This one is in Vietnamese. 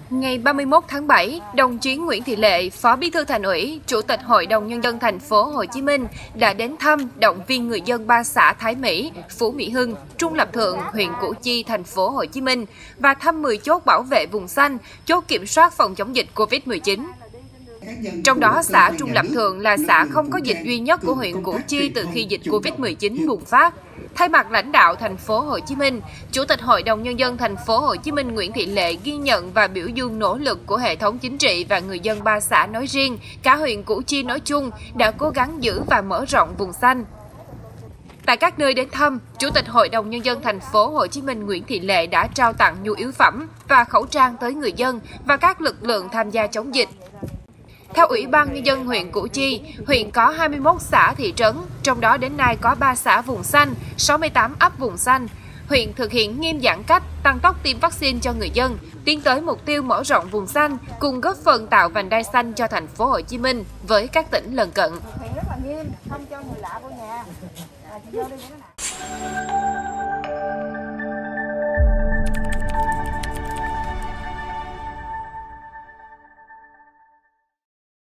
Ngày 31 tháng 7, đồng chí Nguyễn Thị Lệ, Phó Bí thư Thành ủy, Chủ tịch Hội đồng Nhân dân thành phố Hồ Chí Minh đã đến thăm động viên người dân 3 xã Thái Mỹ, Phú Mỹ Hưng, Trung Lập Thượng, huyện Củ Chi, thành phố Hồ Chí Minh và thăm 10 chốt bảo vệ vùng xanh, chốt kiểm soát phòng chống dịch Covid-19. Trong đó, xã Trung Lập Thượng là xã không có dịch duy nhất của huyện Củ Chi từ khi dịch Covid-19 bùng phát. Thay mặt lãnh đạo thành phố Hồ Chí Minh, Chủ tịch Hội đồng Nhân dân thành phố Hồ Chí Minh Nguyễn Thị Lệ ghi nhận và biểu dương nỗ lực của hệ thống chính trị và người dân 3 xã nói riêng, cả huyện Củ Chi nói chung đã cố gắng giữ và mở rộng vùng xanh. Tại các nơi đến thăm, Chủ tịch Hội đồng Nhân dân thành phố Hồ Chí Minh Nguyễn Thị Lệ đã trao tặng nhu yếu phẩm và khẩu trang tới người dân và các lực lượng tham gia chống dịch. Theo Ủy ban Nhân dân huyện Củ Chi, huyện có 21 xã thị trấn, trong đó đến nay có 3 xã vùng xanh, 68 ấp vùng xanh. Huyện thực hiện nghiêm giãn cách, tăng tốc tiêm vaccine cho người dân, tiến tới mục tiêu mở rộng vùng xanh, cùng góp phần tạo vành đai xanh cho thành phố Hồ Chí Minh với các tỉnh lân cận. Huyện rất là nghiêm, không cho người lạ vô nhà.